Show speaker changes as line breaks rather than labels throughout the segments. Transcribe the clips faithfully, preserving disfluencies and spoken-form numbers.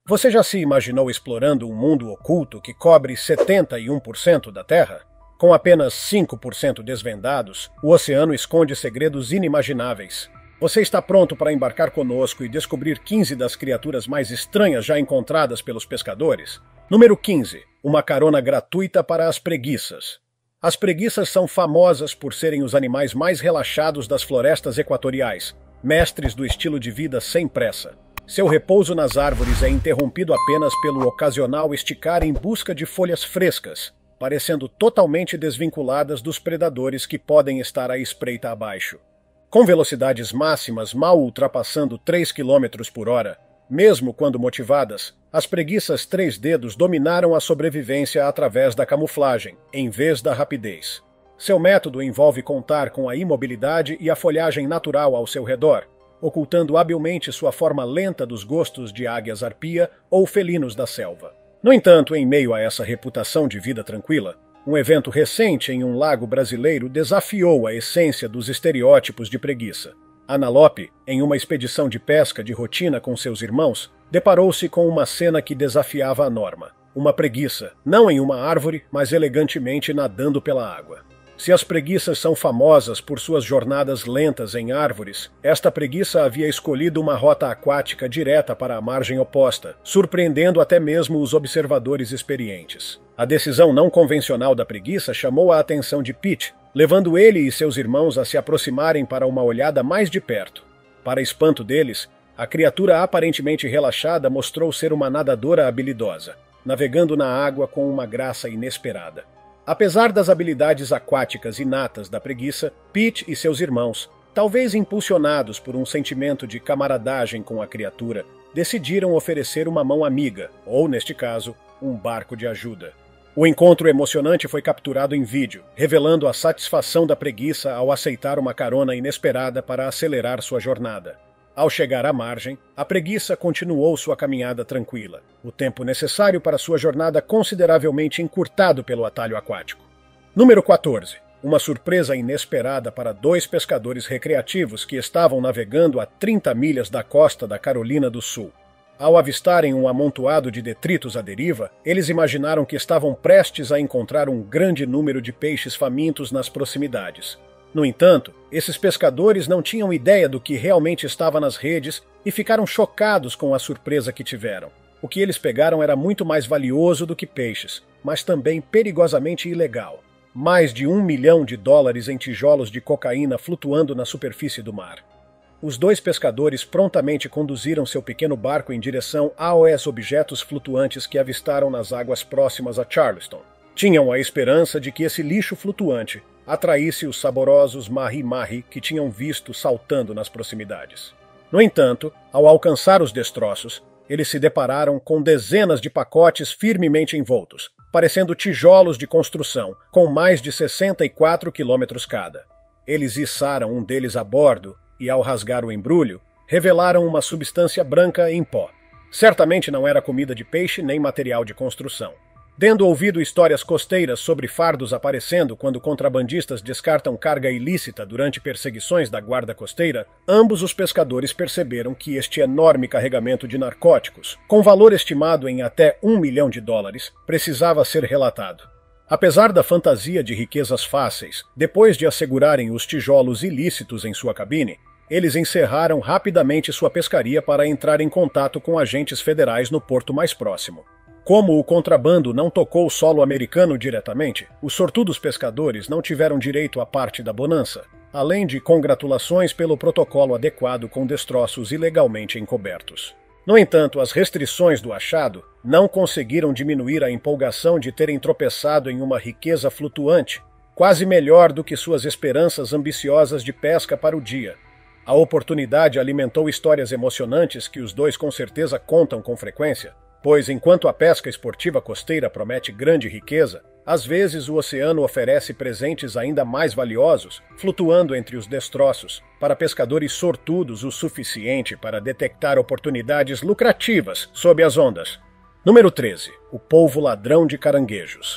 Você já se imaginou explorando um mundo oculto que cobre setenta e um por cento da Terra? Com apenas cinco por cento desvendados, o oceano esconde segredos inimagináveis. Você está pronto para embarcar conosco e descobrir quinze das criaturas mais estranhas já encontradas pelos pescadores? Número quinze. Uma carona gratuita para as preguiças. As preguiças são famosas por serem os animais mais relaxados das florestas equatoriais, mestres do estilo de vida sem pressa. Seu repouso nas árvores é interrompido apenas pelo ocasional esticar em busca de folhas frescas, parecendo totalmente desvinculadas dos predadores que podem estar à espreita abaixo. Com velocidades máximas mal ultrapassando três quilômetros por hora, mesmo quando motivadas, as preguiças três dedos dominaram a sobrevivência através da camuflagem, em vez da rapidez. Seu método envolve contar com a imobilidade e a folhagem natural ao seu redor, ocultando habilmente sua forma lenta dos gostos de águias arpia ou felinos da selva. No entanto, em meio a essa reputação de vida tranquila, um evento recente em um lago brasileiro desafiou a essência dos estereótipos de preguiça. Ana Lope, em uma expedição de pesca de rotina com seus irmãos, deparou-se com uma cena que desafiava a norma. Uma preguiça, não em uma árvore, mas elegantemente nadando pela água. Se as preguiças são famosas por suas jornadas lentas em árvores, esta preguiça havia escolhido uma rota aquática direta para a margem oposta, surpreendendo até mesmo os observadores experientes. A decisão não convencional da preguiça chamou a atenção de Pete, levando ele e seus irmãos a se aproximarem para uma olhada mais de perto. Para espanto deles, a criatura aparentemente relaxada mostrou ser uma nadadora habilidosa, navegando na água com uma graça inesperada. Apesar das habilidades aquáticas inatas da preguiça, Pete e seus irmãos, talvez impulsionados por um sentimento de camaradagem com a criatura, decidiram oferecer uma mão amiga, ou, neste caso, um barco de ajuda. O encontro emocionante foi capturado em vídeo, revelando a satisfação da preguiça ao aceitar uma carona inesperada para acelerar sua jornada. Ao chegar à margem, a preguiça continuou sua caminhada tranquila, o tempo necessário para sua jornada consideravelmente encurtado pelo atalho aquático. Número quatorze. Uma surpresa inesperada para dois pescadores recreativos que estavam navegando a trinta milhas da costa da Carolina do Sul. Ao avistarem um amontoado de detritos à deriva, eles imaginaram que estavam prestes a encontrar um grande número de peixes famintos nas proximidades. No entanto, esses pescadores não tinham ideia do que realmente estava nas redes e ficaram chocados com a surpresa que tiveram. O que eles pegaram era muito mais valioso do que peixes, mas também perigosamente ilegal. Mais de um milhão de dólares em tijolos de cocaína flutuando na superfície do mar. Os dois pescadores prontamente conduziram seu pequeno barco em direção aos objetos flutuantes que avistaram nas águas próximas a Charleston. Tinham a esperança de que esse lixo flutuante atraísse os saborosos mahi-mahi que tinham visto saltando nas proximidades. No entanto, ao alcançar os destroços, eles se depararam com dezenas de pacotes firmemente envoltos, parecendo tijolos de construção, com mais de sessenta e quatro quilômetros cada. Eles içaram um deles a bordo e, ao rasgar o embrulho, revelaram uma substância branca em pó. Certamente não era comida de peixe nem material de construção. Tendo ouvido histórias costeiras sobre fardos aparecendo quando contrabandistas descartam carga ilícita durante perseguições da guarda costeira, ambos os pescadores perceberam que este enorme carregamento de narcóticos, com valor estimado em até um milhão de dólares, precisava ser relatado. Apesar da fantasia de riquezas fáceis, depois de assegurarem os tijolos ilícitos em sua cabine, eles encerraram rapidamente sua pescaria para entrar em contato com agentes federais no porto mais próximo. Como o contrabando não tocou o solo americano diretamente, os sortudos pescadores não tiveram direito à parte da bonança, além de congratulações pelo protocolo adequado com destroços ilegalmente encobertos. No entanto, as restrições do achado não conseguiram diminuir a empolgação de terem tropeçado em uma riqueza flutuante, quase melhor do que suas esperanças ambiciosas de pesca para o dia. A oportunidade alimentou histórias emocionantes que os dois com certeza contam com frequência, pois enquanto a pesca esportiva costeira promete grande riqueza, às vezes o oceano oferece presentes ainda mais valiosos, flutuando entre os destroços, para pescadores sortudos o suficiente para detectar oportunidades lucrativas sob as ondas. Número treze. O polvo ladrão de caranguejos.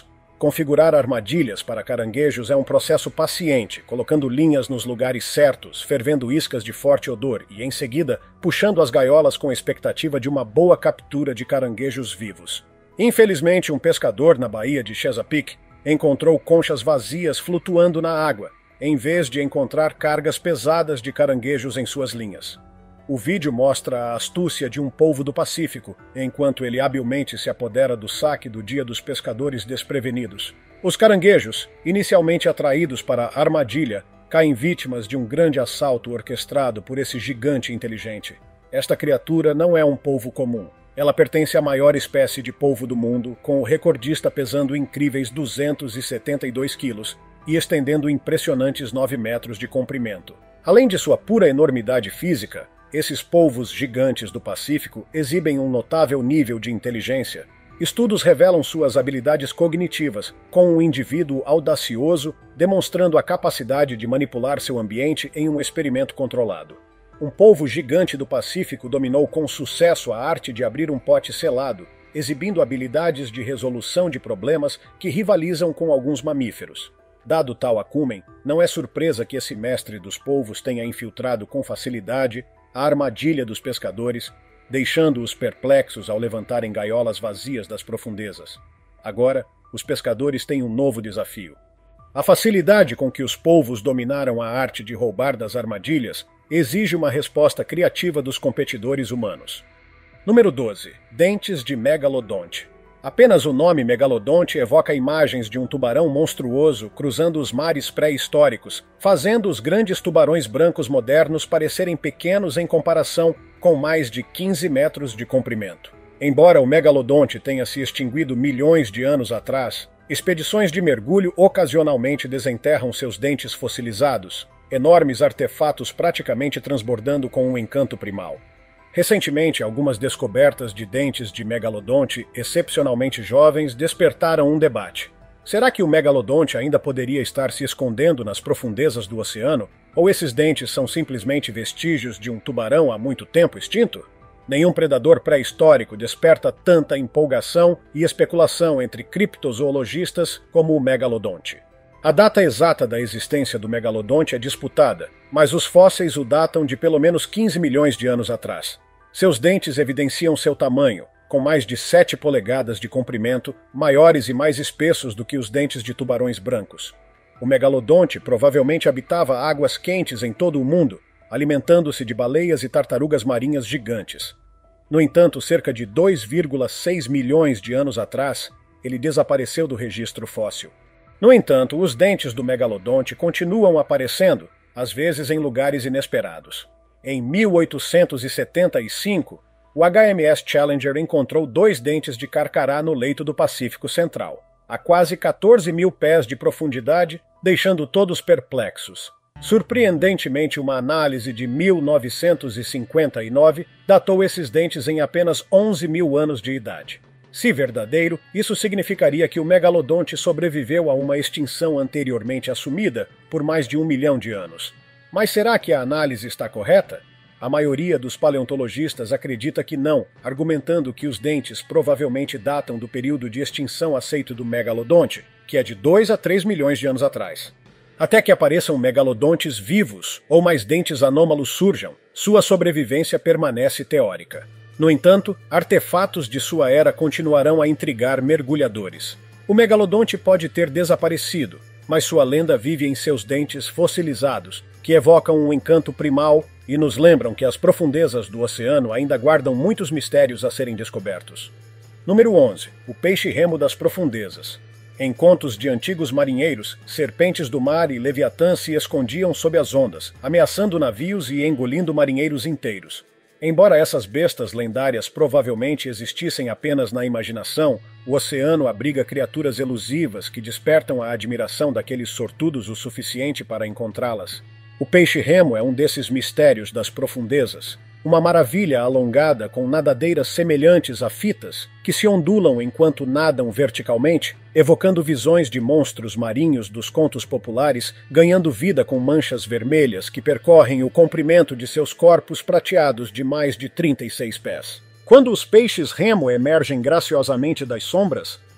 Configurar armadilhas para caranguejos é um processo paciente, colocando linhas nos lugares certos, fervendo iscas de forte odor e, em seguida, puxando as gaiolas com a expectativa de uma boa captura de caranguejos vivos. Infelizmente, um pescador na Baía de Chesapeake encontrou conchas vazias flutuando na água, em vez de encontrar cargas pesadas de caranguejos em suas linhas. O vídeo mostra a astúcia de um polvo do Pacífico, enquanto ele habilmente se apodera do saque do Dia dos Pescadores desprevenidos. Os caranguejos, inicialmente atraídos para a armadilha, caem vítimas de um grande assalto orquestrado por esse gigante inteligente. Esta criatura não é um polvo comum. Ela pertence à maior espécie de polvo do mundo, com o recordista pesando incríveis duzentos e setenta e dois quilos e estendendo impressionantes nove metros de comprimento. Além de sua pura enormidade física, esses polvos gigantes do Pacífico exibem um notável nível de inteligência. Estudos revelam suas habilidades cognitivas, com um indivíduo audacioso demonstrando a capacidade de manipular seu ambiente em um experimento controlado. Um polvo gigante do Pacífico dominou com sucesso a arte de abrir um pote selado, exibindo habilidades de resolução de problemas que rivalizam com alguns mamíferos. Dado tal acumen, não é surpresa que esse mestre dos polvos tenha infiltrado com facilidade a armadilha dos pescadores, deixando-os perplexos ao levantarem gaiolas vazias das profundezas. Agora, os pescadores têm um novo desafio. A facilidade com que os polvos dominaram a arte de roubar das armadilhas exige uma resposta criativa dos competidores humanos. Número doze. Dentes de megalodonte. Apenas o nome megalodonte evoca imagens de um tubarão monstruoso cruzando os mares pré-históricos, fazendo os grandes tubarões brancos modernos parecerem pequenos em comparação com mais de quinze metros de comprimento. Embora o megalodonte tenha se extinguido milhões de anos atrás, expedições de mergulho ocasionalmente desenterram seus dentes fossilizados, enormes artefatos praticamente transbordando com um encanto primal. Recentemente, algumas descobertas de dentes de megalodonte excepcionalmente jovens despertaram um debate. Será que o megalodonte ainda poderia estar se escondendo nas profundezas do oceano? Ou esses dentes são simplesmente vestígios de um tubarão há muito tempo extinto? Nenhum predador pré-histórico desperta tanta empolgação e especulação entre criptozoologistas como o megalodonte. A data exata da existência do megalodonte é disputada, mas os fósseis o datam de pelo menos quinze milhões de anos atrás. Seus dentes evidenciam seu tamanho, com mais de sete polegadas de comprimento, maiores e mais espessos do que os dentes de tubarões brancos. O megalodonte provavelmente habitava águas quentes em todo o mundo, alimentando-se de baleias e tartarugas marinhas gigantes. No entanto, cerca de dois vírgula seis milhões de anos atrás, ele desapareceu do registro fóssil. No entanto, os dentes do megalodonte continuam aparecendo, às vezes em lugares inesperados. Em mil oitocentos e setenta e cinco, o H M S Challenger encontrou dois dentes de carcará no leito do Pacífico Central, a quase quatorze mil pés de profundidade, deixando todos perplexos. Surpreendentemente, uma análise de mil novecentos e cinquenta e nove datou esses dentes em apenas onze mil anos de idade. Se verdadeiro, isso significaria que o megalodonte sobreviveu a uma extinção anteriormente assumida por mais de um milhão de anos. Mas será que a análise está correta? A maioria dos paleontologistas acredita que não, argumentando que os dentes provavelmente datam do período de extinção aceito do megalodonte, que é de dois a três milhões de anos atrás. Até que apareçam megalodontes vivos ou mais dentes anômalos surjam, sua sobrevivência permanece teórica. No entanto, artefatos de sua era continuarão a intrigar mergulhadores. O megalodonte pode ter desaparecido, mas sua lenda vive em seus dentes fossilizados, que evocam um encanto primal e nos lembram que as profundezas do oceano ainda guardam muitos mistérios a serem descobertos. Número onze. O peixe-remo das profundezas. Em contos de antigos marinheiros, serpentes do mar e leviatãs se escondiam sob as ondas, ameaçando navios e engolindo marinheiros inteiros. Embora essas bestas lendárias provavelmente existissem apenas na imaginação, o oceano abriga criaturas elusivas que despertam a admiração daqueles sortudos o suficiente para encontrá-las. O peixe-remo é um desses mistérios das profundezas, uma maravilha alongada com nadadeiras semelhantes a fitas que se ondulam enquanto nadam verticalmente, evocando visões de monstros marinhos dos contos populares, ganhando vida com manchas vermelhas que percorrem o comprimento de seus corpos prateados de mais de trinta e seis pés. Quando os peixes-remo emergem graciosamente das sombras,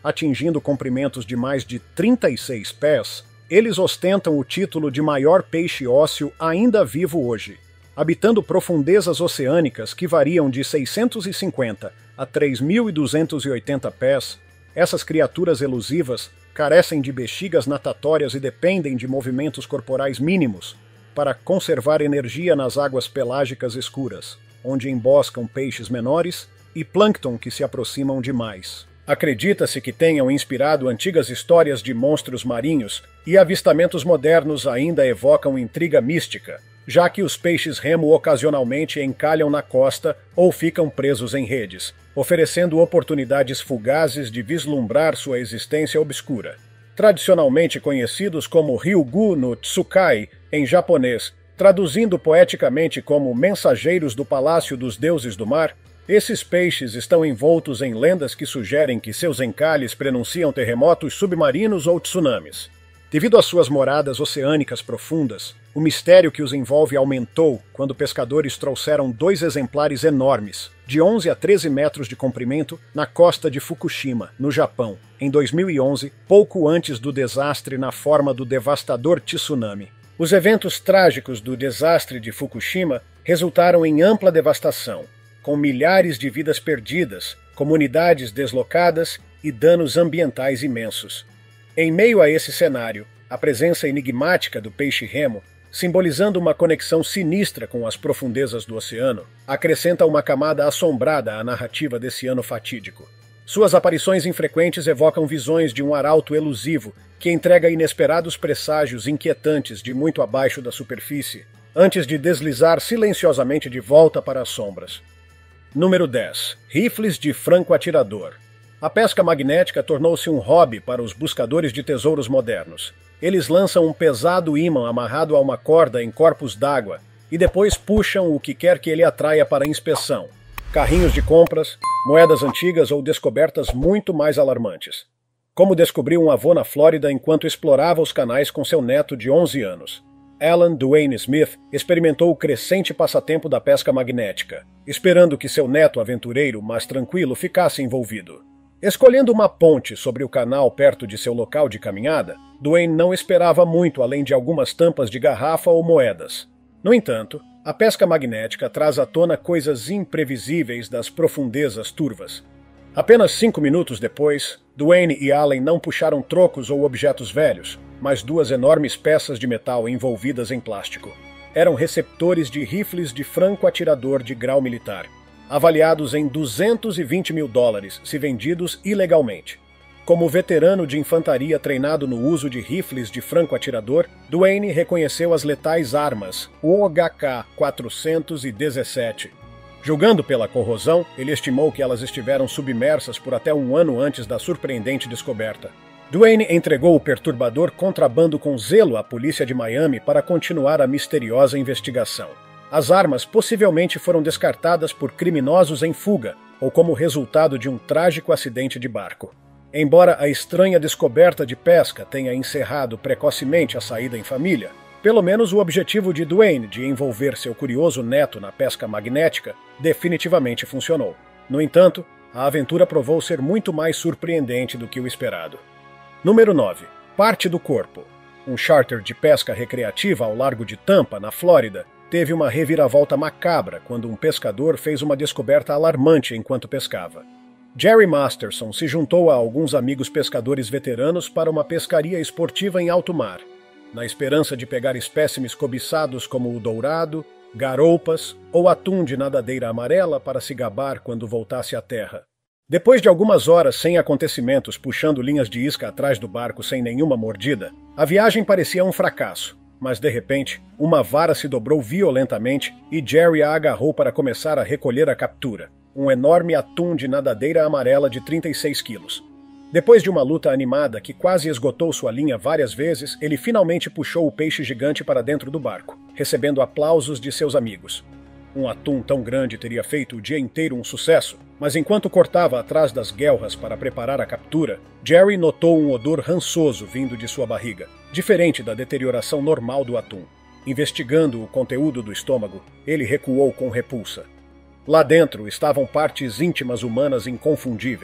atingindo comprimentos de mais de trinta e seis pés, eles ostentam o título de maior peixe ósseo ainda vivo hoje. Habitando profundezas oceânicas que variam de seiscentos e cinquenta a três mil duzentos e oitenta pés, essas criaturas elusivas carecem de bexigas natatórias e dependem de movimentos corporais mínimos para conservar energia nas águas pelágicas escuras, onde emboscam peixes menores e plâncton que se aproximam demais. Acredita-se que tenham inspirado antigas histórias de monstros marinhos e avistamentos modernos ainda evocam intriga mística, já que os peixes remo ocasionalmente encalham na costa ou ficam presos em redes, oferecendo oportunidades fugazes de vislumbrar sua existência obscura. Tradicionalmente conhecidos como Ryugu no Tsukai, em japonês, traduzindo poeticamente como mensageiros do Palácio dos Deuses do Mar, esses peixes estão envoltos em lendas que sugerem que seus encalhes prenunciam terremotos submarinos ou tsunamis. Devido às suas moradas oceânicas profundas, o mistério que os envolve aumentou quando pescadores trouxeram dois exemplares enormes, de onze a treze metros de comprimento, na costa de Fukushima, no Japão, em dois mil e onze, pouco antes do desastre na forma do devastador tsunami. Os eventos trágicos do desastre de Fukushima resultaram em ampla devastação, com milhares de vidas perdidas, comunidades deslocadas e danos ambientais imensos. Em meio a esse cenário, a presença enigmática do peixe remo, simbolizando uma conexão sinistra com as profundezas do oceano, acrescenta uma camada assombrada à narrativa desse ano fatídico. Suas aparições infrequentes evocam visões de um arauto elusivo que entrega inesperados presságios inquietantes de muito abaixo da superfície, antes de deslizar silenciosamente de volta para as sombras. Número dez. Rifles de franco-atirador. A pesca magnética tornou-se um hobby para os buscadores de tesouros modernos. Eles lançam um pesado ímã amarrado a uma corda em corpos d'água e depois puxam o que quer que ele atraia para inspeção. Carrinhos de compras, moedas antigas ou descobertas muito mais alarmantes. Como descobriu um avô na Flórida enquanto explorava os canais com seu neto de onze anos. Alan Duane Smith experimentou o crescente passatempo da pesca magnética, esperando que seu neto aventureiro, mas tranquilo, ficasse envolvido. Escolhendo uma ponte sobre o canal perto de seu local de caminhada, Duane não esperava muito além de algumas tampas de garrafa ou moedas. No entanto, a pesca magnética traz à tona coisas imprevisíveis das profundezas turvas. Apenas cinco minutos depois, Duane e Allen não puxaram trocos ou objetos velhos, mas duas enormes peças de metal envolvidas em plástico. Eram receptores de rifles de franco-atirador de grau militar, avaliados em duzentos e vinte mil dólares se vendidos ilegalmente. Como veterano de infantaria treinado no uso de rifles de franco-atirador, Duane reconheceu as letais armas, o H K quatrocentos e dezessete. Julgando pela corrosão, ele estimou que elas estiveram submersas por até um ano antes da surpreendente descoberta. Duane entregou o perturbador contrabando com zelo à polícia de Miami para continuar a misteriosa investigação. As armas possivelmente foram descartadas por criminosos em fuga ou como resultado de um trágico acidente de barco. Embora a estranha descoberta de pesca tenha encerrado precocemente a saída em família, pelo menos o objetivo de Duane de envolver seu curioso neto na pesca magnética definitivamente funcionou. No entanto, a aventura provou ser muito mais surpreendente do que o esperado. Número nove. Parte do corpo. Um charter de pesca recreativa ao largo de Tampa, na Flórida, teve uma reviravolta macabra quando um pescador fez uma descoberta alarmante enquanto pescava. Jerry Masterson se juntou a alguns amigos pescadores veteranos para uma pescaria esportiva em alto mar, na esperança de pegar espécimes cobiçados como o dourado, garoupas ou atum de nadadeira amarela para se gabar quando voltasse à terra. Depois de algumas horas sem acontecimentos puxando linhas de isca atrás do barco sem nenhuma mordida, a viagem parecia um fracasso. Mas, de repente, uma vara se dobrou violentamente e Jerry a agarrou para começar a recolher a captura, um enorme atum de nadadeira amarela de trinta e seis quilos. Depois de uma luta animada que quase esgotou sua linha várias vezes, ele finalmente puxou o peixe gigante para dentro do barco, recebendo aplausos de seus amigos. Um atum tão grande teria feito o dia inteiro um sucesso, mas enquanto cortava atrás das guelras para preparar a captura, Jerry notou um odor rançoso vindo de sua barriga, diferente da deterioração normal do atum. Investigando o conteúdo do estômago, ele recuou com repulsa. Lá dentro estavam partes íntimas humanas inconfundíveis.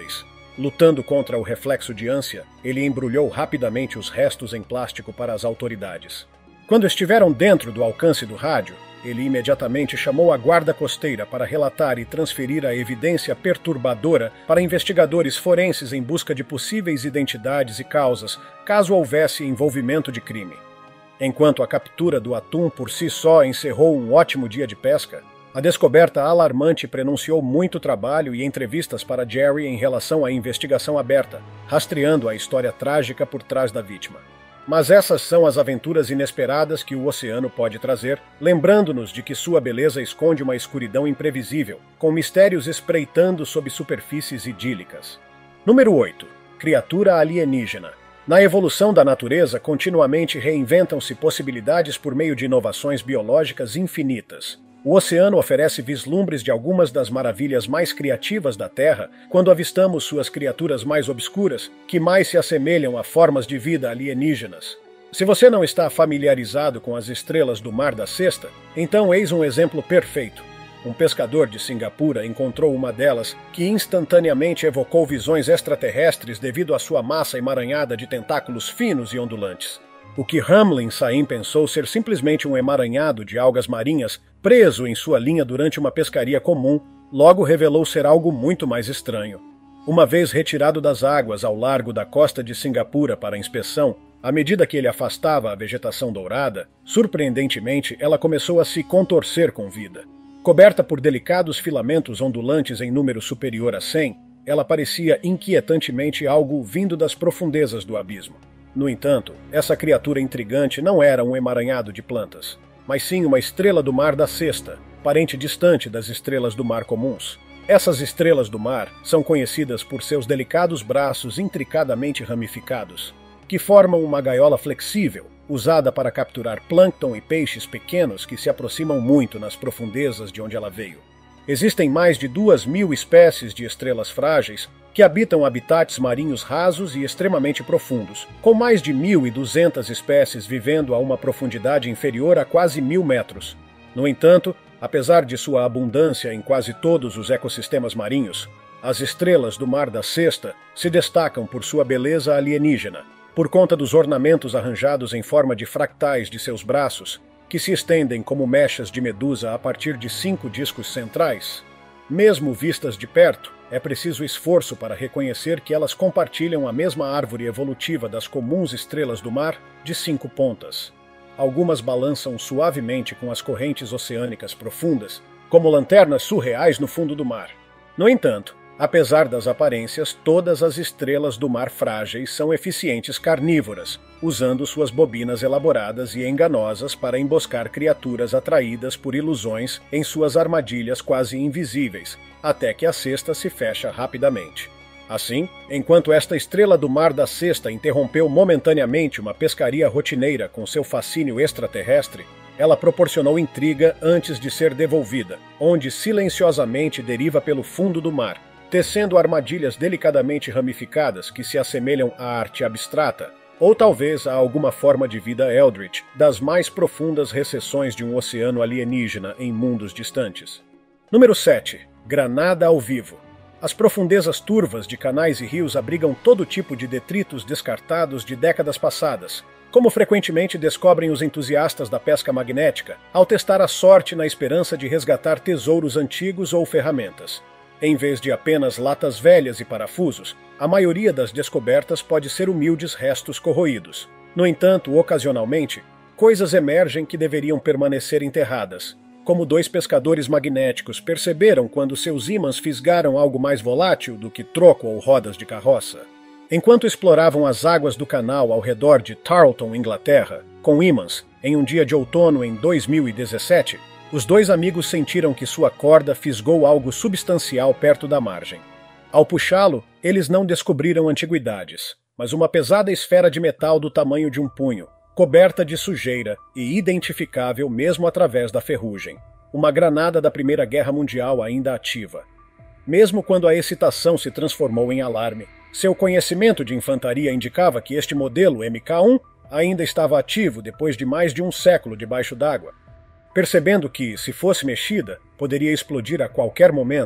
Lutando contra o reflexo de ânsia, ele embrulhou rapidamente os restos em plástico para as autoridades. Quando estiveram dentro do alcance do rádio, ele imediatamente chamou a guarda costeira para relatar e transferir a evidência perturbadora para investigadores forenses em busca de possíveis identidades e causas, caso houvesse envolvimento de crime. Enquanto a captura do atum por si só encerrou um ótimo dia de pesca, a descoberta alarmante prenunciou muito trabalho e entrevistas para Jerry em relação à investigação aberta, rastreando a história trágica por trás da vítima. Mas essas são as aventuras inesperadas que o oceano pode trazer, lembrando-nos de que sua beleza esconde uma escuridão imprevisível, com mistérios espreitando sob superfícies idílicas. Número oito. Criatura alienígena. Na evolução da natureza, continuamente reinventam-se possibilidades por meio de inovações biológicas infinitas. O oceano oferece vislumbres de algumas das maravilhas mais criativas da Terra quando avistamos suas criaturas mais obscuras, que mais se assemelham a formas de vida alienígenas. Se você não está familiarizado com as estrelas do Mar da Cesta, então eis um exemplo perfeito. Um pescador de Singapura encontrou uma delas que instantaneamente evocou visões extraterrestres devido à sua massa emaranhada de tentáculos finos e ondulantes. O que Hamlin Saim pensou ser simplesmente um emaranhado de algas marinhas preso em sua linha durante uma pescaria comum, logo revelou ser algo muito mais estranho. Uma vez retirado das águas ao largo da costa de Singapura para inspeção, à medida que ele afastava a vegetação dourada, surpreendentemente ela começou a se contorcer com vida. Coberta por delicados filamentos ondulantes em número superior a cem, ela parecia inquietantemente algo vindo das profundezas do abismo. No entanto, essa criatura intrigante não era um emaranhado de plantas, mas sim uma estrela do mar da Cesta, parente distante das estrelas do mar comuns. Essas estrelas do mar são conhecidas por seus delicados braços intricadamente ramificados, que formam uma gaiola flexível, usada para capturar plâncton e peixes pequenos que se aproximam muito nas profundezas de onde ela veio. Existem mais de duas mil espécies de estrelas frágeis que habitam habitats marinhos rasos e extremamente profundos, com mais de mil e duzentas espécies vivendo a uma profundidade inferior a quase mil metros. No entanto, apesar de sua abundância em quase todos os ecossistemas marinhos, as estrelas do Mar da Cesta se destacam por sua beleza alienígena, por conta dos ornamentos arranjados em forma de fractais de seus braços, que se estendem como mechas de medusa a partir de cinco discos centrais. Mesmo vistas de perto, é preciso esforço para reconhecer que elas compartilham a mesma árvore evolutiva das comuns estrelas do mar, de cinco pontas. Algumas balançam suavemente com as correntes oceânicas profundas, como lanternas surreais no fundo do mar. No entanto, apesar das aparências, todas as estrelas do mar frágeis são eficientes carnívoras, usando suas bobinas elaboradas e enganosas para emboscar criaturas atraídas por ilusões em suas armadilhas quase invisíveis, até que a cesta se fecha rapidamente. Assim, enquanto esta estrela do Mar da Cesta interrompeu momentaneamente uma pescaria rotineira com seu fascínio extraterrestre, ela proporcionou intriga antes de ser devolvida, onde silenciosamente deriva pelo fundo do mar, tecendo armadilhas delicadamente ramificadas que se assemelham à arte abstrata, ou talvez a alguma forma de vida eldritch das mais profundas recessões de um oceano alienígena em mundos distantes. Número sete. Granada ao vivo. As profundezas turvas de canais e rios abrigam todo tipo de detritos descartados de décadas passadas, como frequentemente descobrem os entusiastas da pesca magnética ao testar a sorte na esperança de resgatar tesouros antigos ou ferramentas. Em vez de apenas latas velhas e parafusos, a maioria das descobertas pode ser humildes restos corroídos. No entanto, ocasionalmente, coisas emergem que deveriam permanecer enterradas, como dois pescadores magnéticos perceberam quando seus ímãs fisgaram algo mais volátil do que troco ou rodas de carroça. Enquanto exploravam as águas do canal ao redor de Tarleton, Inglaterra, com ímãs, em um dia de outono em dois mil e dezessete, os dois amigos sentiram que sua corda fisgou algo substancial perto da margem. Ao puxá-lo, eles não descobriram antiguidades, mas uma pesada esfera de metal do tamanho de um punho, coberta de sujeira e identificável mesmo através da ferrugem. Uma granada da Primeira Guerra Mundial ainda ativa. Mesmo quando a excitação se transformou em alarme, seu conhecimento de infantaria indicava que este modelo M K um ainda estava ativo depois de mais de um século debaixo d'água. Percebendo que, se fosse mexida, poderia explodir a qualquer momento,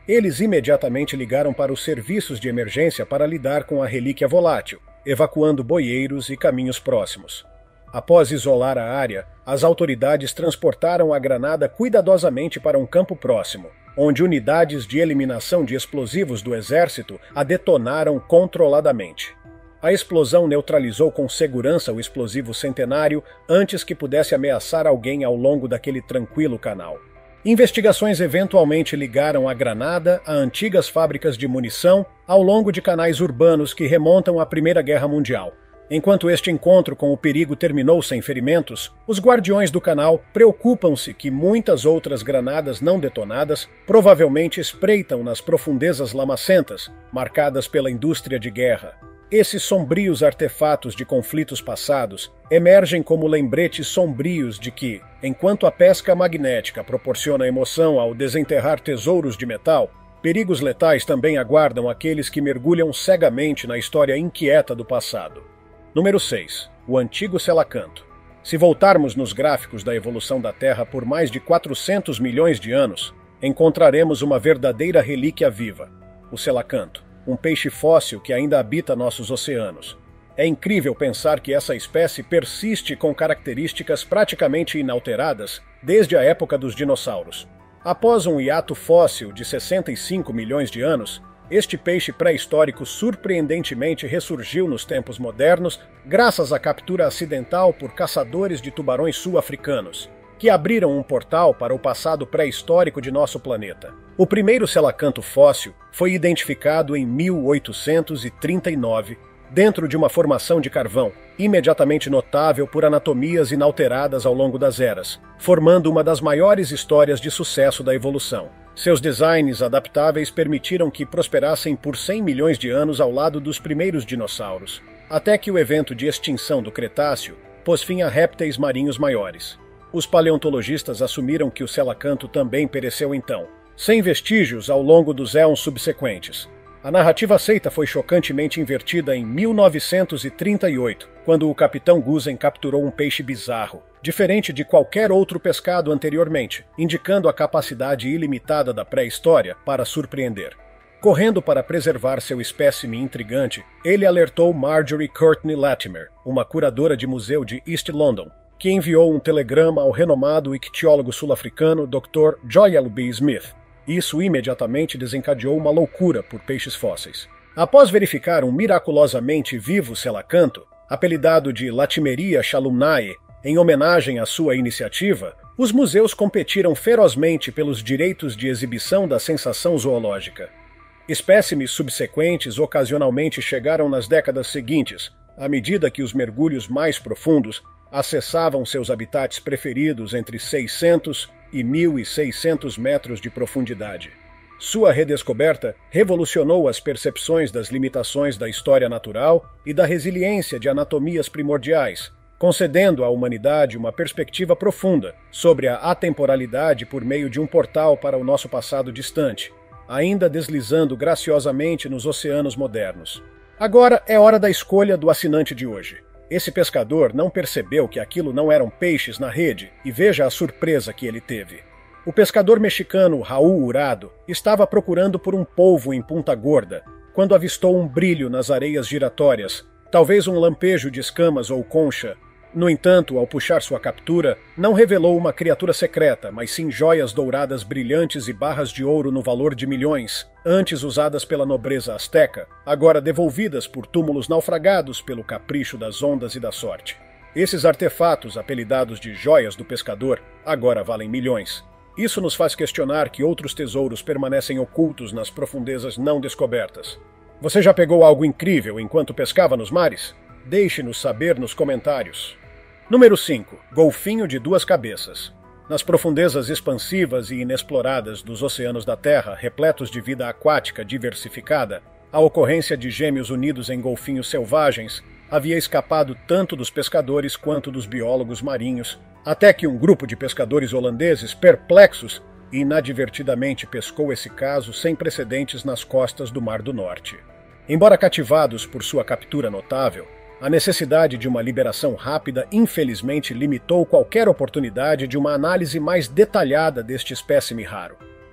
Eles imediatamente ligaram para os serviços de emergência para lidar com a relíquia volátil, evacuando boieiros e caminhos próximos. Após isolar a área, as autoridades transportaram a granada cuidadosamente para um campo próximo, onde unidades de eliminação de explosivos do exército a detonaram controladamente. A explosão neutralizou com segurança o explosivo centenário antes que pudesse ameaçar alguém ao longo daquele tranquilo canal. Investigações eventualmente ligaram a granada a antigas fábricas de munição ao longo de canais urbanos que remontam à Primeira Guerra Mundial. Enquanto este encontro com o perigo terminou sem ferimentos, os guardiões do canal preocupam-se que muitas outras granadas não detonadas provavelmente espreitam nas profundezas lamacentas, marcadas pela indústria de guerra. Esses sombrios artefatos de conflitos passados emergem como lembretes sombrios de que, enquanto a pesca magnética proporciona emoção ao desenterrar tesouros de metal, perigos letais também aguardam aqueles que mergulham cegamente na história inquieta do passado. Número seis. O antigo selacanto. Se voltarmos nos gráficos da evolução da Terra por mais de quatrocentos milhões de anos, encontraremos uma verdadeira relíquia viva, o selacanto, um peixe fóssil que ainda habita nossos oceanos. É incrível pensar que essa espécie persiste com características praticamente inalteradas desde a época dos dinossauros. Após um hiato fóssil de sessenta e cinco milhões de anos, este peixe pré-histórico surpreendentemente ressurgiu nos tempos modernos graças à captura acidental por caçadores de tubarões sul-africanos, que abriram um portal para o passado pré-histórico de nosso planeta. O primeiro selacanto fóssil foi identificado em mil oitocentos e trinta e nove, dentro de uma formação de carvão, imediatamente notável por anatomias inalteradas ao longo das eras, formando uma das maiores histórias de sucesso da evolução. Seus designs adaptáveis permitiram que prosperassem por cem milhões de anos ao lado dos primeiros dinossauros, até que o evento de extinção do Cretáceo pôs fim a répteis marinhos maiores. Os paleontologistas assumiram que o selacanto também pereceu então, sem vestígios ao longo dos éons subsequentes. A narrativa aceita foi chocantemente invertida em mil novecentos e trinta e oito, quando o capitão Gusen capturou um peixe bizarro, diferente de qualquer outro pescado anteriormente, indicando a capacidade ilimitada da pré-história para surpreender. Correndo para preservar seu espécime intrigante, ele alertou Marjorie Courtney Latimer, uma curadora de museu de East London, que enviou um telegrama ao renomado ictiólogo sul-africano doutor Joel B. Smith. Isso imediatamente desencadeou uma loucura por peixes fósseis. Após verificar um miraculosamente vivo selacanto, apelidado de Latimeria Chalumnae, em homenagem à sua iniciativa, os museus competiram ferozmente pelos direitos de exibição da sensação zoológica. Espécimes subsequentes ocasionalmente chegaram nas décadas seguintes, à medida que os mergulhos mais profundos acessavam seus habitats preferidos entre seiscentos e mil e seiscentos metros de profundidade. Sua redescoberta revolucionou as percepções das limitações da história natural e da resiliência de anatomias primordiais, concedendo à humanidade uma perspectiva profunda sobre a atemporalidade por meio de um portal para o nosso passado distante, ainda deslizando graciosamente nos oceanos modernos. Agora é hora da escolha do assinante de hoje. Esse pescador não percebeu que aquilo não eram peixes na rede e veja a surpresa que ele teve. O pescador mexicano Raul Urado estava procurando por um polvo em Punta Gorda quando avistou um brilho nas areias giratórias, talvez um lampejo de escamas ou concha. No entanto, ao puxar sua captura, não revelou uma criatura secreta, mas sim joias douradas brilhantes e barras de ouro no valor de milhões, antes usadas pela nobreza asteca, agora devolvidas por túmulos naufragados pelo capricho das ondas e da sorte. Esses artefatos, apelidados de joias do pescador, agora valem milhões. Isso nos faz questionar que outros tesouros permanecem ocultos nas profundezas não descobertas. Você já pegou algo incrível enquanto pescava nos mares? Deixe-nos saber nos comentários. Número cinco. Golfinho de duas cabeças. Nas profundezas expansivas e inexploradas dos oceanos da Terra, repletos de vida aquática diversificada, a ocorrência de gêmeos unidos em golfinhos selvagens havia escapado tanto dos pescadores quanto dos biólogos marinhos, até que um grupo de pescadores holandeses, perplexos, inadvertidamente pescou esse caso sem precedentes nas costas do Mar do Norte. Embora cativados por sua captura notável, a necessidade de uma liberação rápida infelizmente limitou qualquer oportunidade de uma análise mais detalhada deste espécime raro.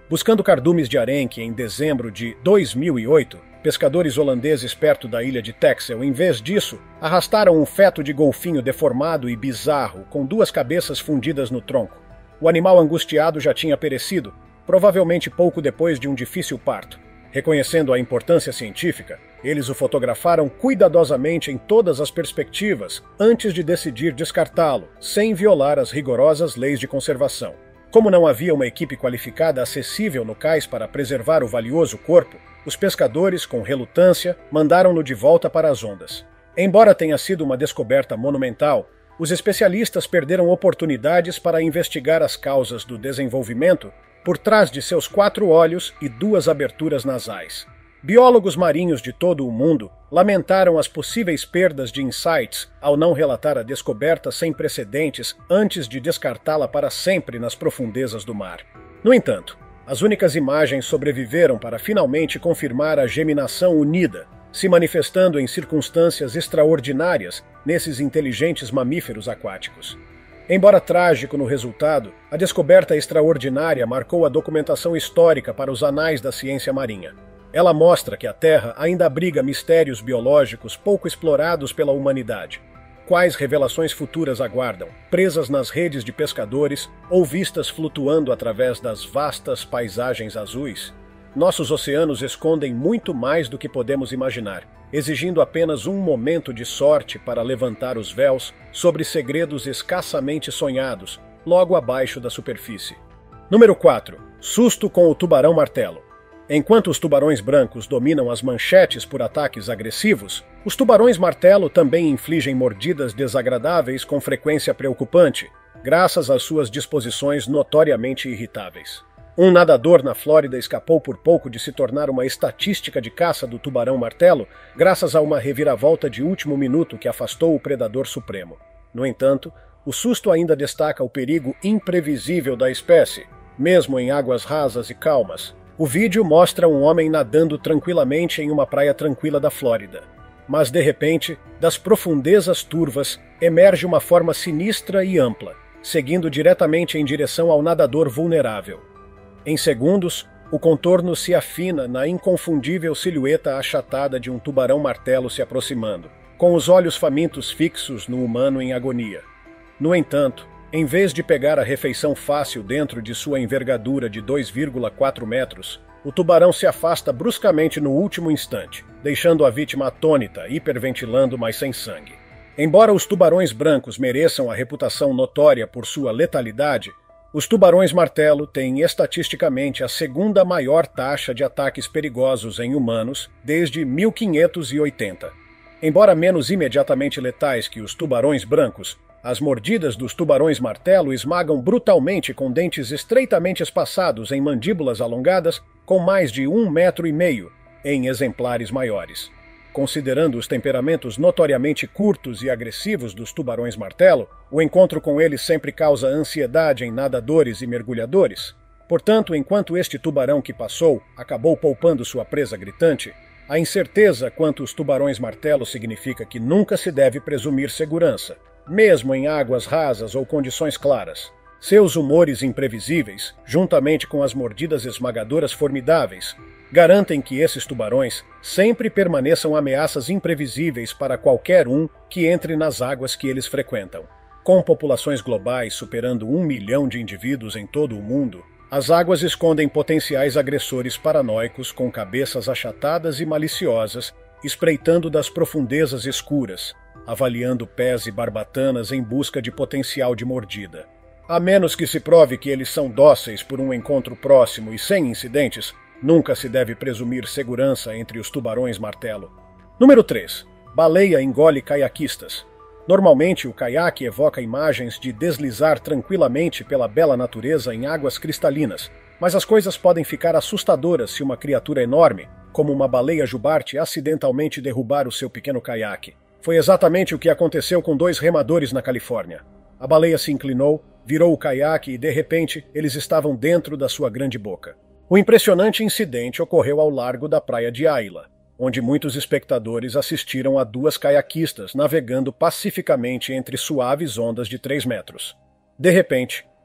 Buscando cardumes de arenque em dezembro de dois mil e oito, pescadores holandeses perto da ilha de Texel, em vez disso, arrastaram um feto de golfinho deformado e bizarro, com duas cabeças fundidas no tronco. O animal angustiado já tinha perecido, provavelmente pouco depois de um difícil parto. Reconhecendo a importância científica, eles o fotografaram cuidadosamente em todas as perspectivas antes de decidir descartá-lo, sem violar as rigorosas leis de conservação. Como não havia uma equipe qualificada acessível no cais para preservar o valioso corpo, os pescadores, com relutância, mandaram-no de volta para as ondas. Embora tenha sido uma descoberta monumental, os especialistas perderam oportunidades para investigar as causas do desenvolvimento por trás de seus quatro olhos e duas aberturas nasais. Biólogos marinhos de todo o mundo lamentaram as possíveis perdas de insights ao não relatar a descoberta sem precedentes antes de descartá-la para sempre nas profundezas do mar. No entanto, as únicas imagens sobreviveram para finalmente confirmar a geminação unida, se manifestando em circunstâncias extraordinárias nesses inteligentes mamíferos aquáticos. Embora trágico no resultado, a descoberta extraordinária marcou a documentação histórica para os anais da ciência marinha. Ela mostra que a Terra ainda abriga mistérios biológicos pouco explorados pela humanidade. Quais revelações futuras aguardam, presas nas redes de pescadores ou vistas flutuando através das vastas paisagens azuis? Nossos oceanos escondem muito mais do que podemos imaginar, exigindo apenas um momento de sorte para levantar os véus sobre segredos escassamente sonhados, logo abaixo da superfície. Número quatro. Susto com o tubarão-martelo. Enquanto os tubarões brancos dominam as manchetes por ataques agressivos, os tubarões-martelo também infligem mordidas desagradáveis com frequência preocupante, graças às suas disposições notoriamente irritáveis. Um nadador na Flórida escapou por pouco de se tornar uma estatística de caça do tubarão-martelo, graças a uma reviravolta de último minuto que afastou o predador supremo. No entanto, o susto ainda destaca o perigo imprevisível da espécie, mesmo em águas rasas e calmas. O vídeo mostra um homem nadando tranquilamente em uma praia tranquila da Flórida. Mas, de repente, das profundezas turvas, emerge uma forma sinistra e ampla, seguindo diretamente em direção ao nadador vulnerável. Em segundos, o contorno se afina na inconfundível silhueta achatada de um tubarão-martelo se aproximando, com os olhos famintos fixos no humano em agonia. No entanto, em vez de pegar a refeição fácil dentro de sua envergadura de dois vírgula quatro metros, o tubarão se afasta bruscamente no último instante, deixando a vítima atônita, hiperventilando, mas sem sangue. Embora os tubarões brancos mereçam a reputação notória por sua letalidade, os tubarões-martelo têm estatisticamente a segunda maior taxa de ataques perigosos em humanos desde mil quinhentos e oitenta. Embora menos imediatamente letais que os tubarões brancos, as mordidas dos tubarões-martelo esmagam brutalmente com dentes estreitamente espaçados em mandíbulas alongadas com mais de um metro e meio em exemplares maiores. Considerando os temperamentos notoriamente curtos e agressivos dos tubarões-martelo, o encontro com eles sempre causa ansiedade em nadadores e mergulhadores. Portanto, enquanto este tubarão que passou acabou poupando sua presa gritante, a incerteza quanto aos tubarões-martelo significa que nunca se deve presumir segurança, mesmo em águas rasas ou condições claras. Seus humores imprevisíveis, juntamente com as mordidas esmagadoras formidáveis, garantem que esses tubarões sempre permaneçam ameaças imprevisíveis para qualquer um que entre nas águas que eles frequentam. Com populações globais superando um milhão de indivíduos em todo o mundo, as águas escondem potenciais agressores paranoicos com cabeças achatadas e maliciosas, espreitando das profundezas escuras, avaliando pés e barbatanas em busca de potencial de mordida. A menos que se prove que eles são dóceis por um encontro próximo e sem incidentes, nunca se deve presumir segurança entre os tubarões-martelo. Número três. Baleia engole caiaquistas. Normalmente, o caiaque evoca imagens de deslizar tranquilamente pela bela natureza em águas cristalinas, mas as coisas podem ficar assustadoras se uma criatura enorme, como uma baleia jubarte, acidentalmente derrubar o seu pequeno caiaque. Foi exatamente o que aconteceu com dois remadores na Califórnia. A baleia se inclinou, virou o caiaque e, de repente, eles estavam dentro da sua grande boca. O impressionante incidente ocorreu ao largo da praia de Ayla, onde muitos espectadores assistiram a duas caiaquistas navegando pacificamente entre suaves ondas de três metros. De repente,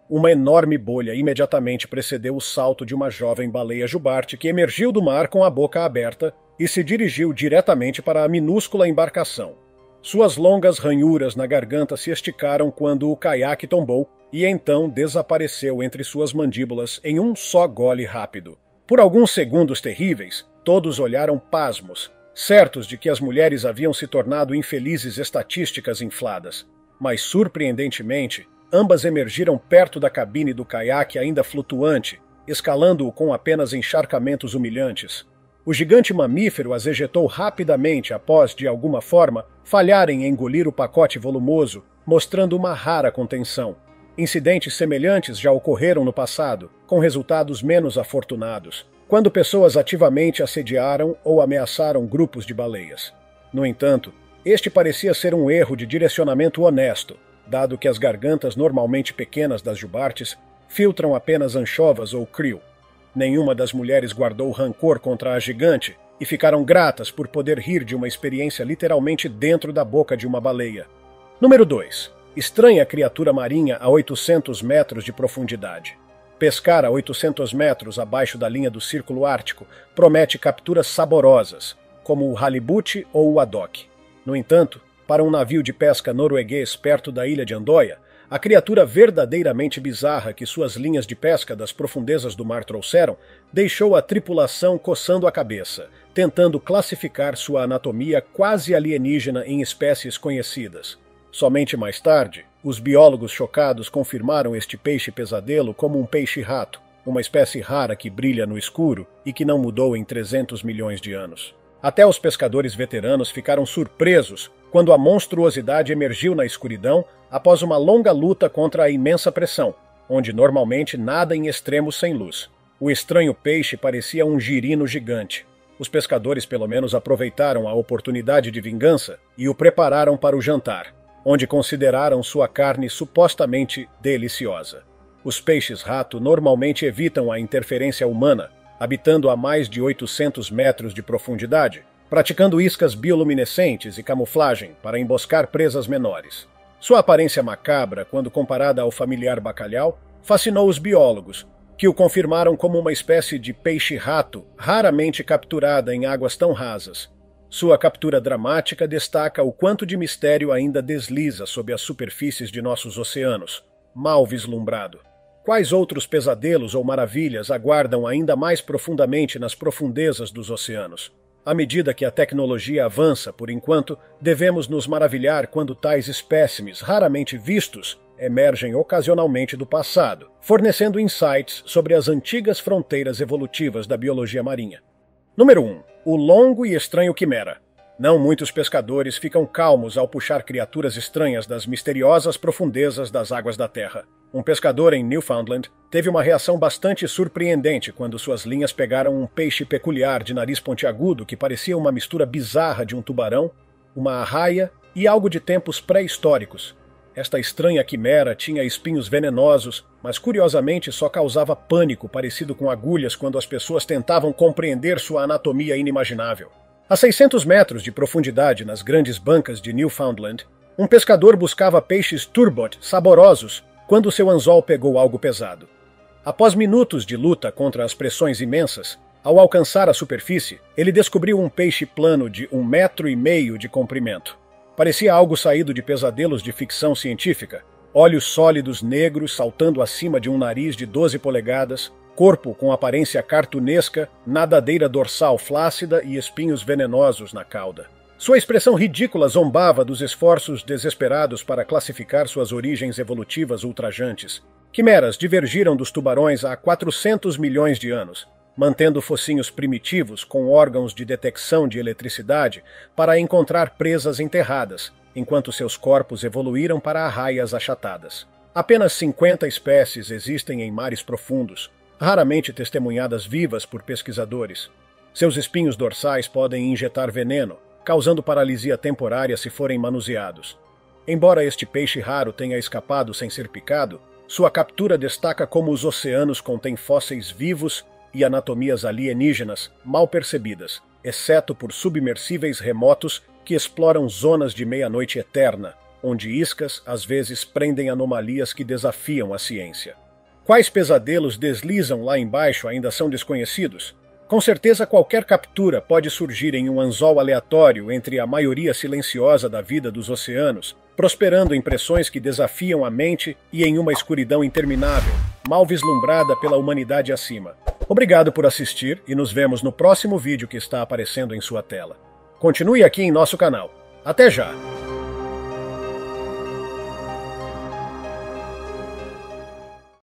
Uma enorme bolha imediatamente precedeu o salto de uma jovem baleia jubarte que emergiu do mar com a boca aberta e se dirigiu diretamente para a minúscula embarcação. Suas longas ranhuras na garganta se esticaram quando o caiaque tombou e então desapareceu entre suas mandíbulas em um só gole rápido. Por alguns segundos terríveis, todos olharam pasmos, certos de que as mulheres haviam se tornado infelizes estatísticas infladas. Mas, surpreendentemente, ambas emergiram perto da cabine do caiaque ainda flutuante, escalando-o com apenas encharcamentos humilhantes. O gigante mamífero as ejetou rapidamente após, de alguma forma, falharem em engolir o pacote volumoso, mostrando uma rara contenção. Incidentes semelhantes já ocorreram no passado, com resultados menos afortunados, quando pessoas ativamente assediaram ou ameaçaram grupos de baleias. No entanto, este parecia ser um erro de direcionamento honesto, dado que as gargantas normalmente pequenas das jubartes filtram apenas anchovas ou krill. Nenhuma das mulheres guardou rancor contra a gigante e ficaram gratas por poder rir de uma experiência literalmente dentro da boca de uma baleia. Número dois. Estranha criatura marinha a oitocentos metros de profundidade. Pescar a oitocentos metros abaixo da linha do Círculo Ártico promete capturas saborosas, como o halibute ou o haddock. No entanto, para um navio de pesca norueguês perto da ilha de Andøya, a criatura verdadeiramente bizarra que suas linhas de pesca das profundezas do mar trouxeram deixou a tripulação coçando a cabeça, tentando classificar sua anatomia quase alienígena em espécies conhecidas. Somente mais tarde, os biólogos chocados confirmaram este peixe-pesadelo como um peixe-rato, uma espécie rara que brilha no escuro e que não mudou em trezentos milhões de anos. Até os pescadores veteranos ficaram surpresos quando a monstruosidade emergiu na escuridão após uma longa luta contra a imensa pressão, onde normalmente nada em extremos sem luz. O estranho peixe parecia um girino gigante. Os pescadores pelo menos aproveitaram a oportunidade de vingança e o prepararam para o jantar, onde consideraram sua carne supostamente deliciosa. Os peixes-rato normalmente evitam a interferência humana, habitando a mais de oitocentos metros de profundidade, praticando iscas bioluminescentes e camuflagem para emboscar presas menores. Sua aparência macabra, quando comparada ao familiar bacalhau, fascinou os biólogos, que o confirmaram como uma espécie de peixe-rato raramente capturada em águas tão rasas. Sua captura dramática destaca o quanto de mistério ainda desliza sob as superfícies de nossos oceanos, mal vislumbrado. Quais outros pesadelos ou maravilhas aguardam ainda mais profundamente nas profundezas dos oceanos? À medida que a tecnologia avança, por enquanto, devemos nos maravilhar quando tais espécimes raramente vistos emergem ocasionalmente do passado, fornecendo insights sobre as antigas fronteiras evolutivas da biologia marinha. Número um. O longo e estranho quimera. Não muitos pescadores ficam calmos ao puxar criaturas estranhas das misteriosas profundezas das águas da Terra. Um pescador em Newfoundland teve uma reação bastante surpreendente quando suas linhas pegaram um peixe peculiar de nariz pontiagudo que parecia uma mistura bizarra de um tubarão, uma arraia e algo de tempos pré-históricos. Esta estranha quimera tinha espinhos venenosos, mas curiosamente só causava pânico parecido com agulhas quando as pessoas tentavam compreender sua anatomia inimaginável. A seiscentos metros de profundidade nas grandes bancas de Newfoundland, um pescador buscava peixes turbot saborosos quando seu anzol pegou algo pesado. Após minutos de luta contra as pressões imensas, ao alcançar a superfície, ele descobriu um peixe plano de um metro e meio de comprimento. Parecia algo saído de pesadelos de ficção científica. Olhos sólidos negros saltando acima de um nariz de doze polegadas, corpo com aparência cartunesca, nadadeira dorsal flácida e espinhos venenosos na cauda. Sua expressão ridícula zombava dos esforços desesperados para classificar suas origens evolutivas ultrajantes. Quimeras divergiram dos tubarões há quatrocentos milhões de anos, mantendo focinhos primitivos com órgãos de detecção de eletricidade para encontrar presas enterradas, enquanto seus corpos evoluíram para arraias achatadas. Apenas cinquenta espécies existem em mares profundos, raramente testemunhadas vivas por pesquisadores. Seus espinhos dorsais podem injetar veneno, causando paralisia temporária se forem manuseados. Embora este peixe raro tenha escapado sem ser picado, sua captura destaca como os oceanos contêm fósseis vivos e anatomias alienígenas mal percebidas, exceto por submersíveis remotos que exploram zonas de meia-noite eterna, onde iscas às vezes prendem anomalias que desafiam a ciência. Quais pesadelos deslizam lá embaixo ainda são desconhecidos? Com certeza qualquer captura pode surgir em um anzol aleatório entre a maioria silenciosa da vida dos oceanos, prosperando impressões que desafiam a mente e em uma escuridão interminável, mal vislumbrada pela humanidade acima. Obrigado por assistir e nos vemos no próximo vídeo que está aparecendo em sua tela. Continue aqui em nosso canal. Até já!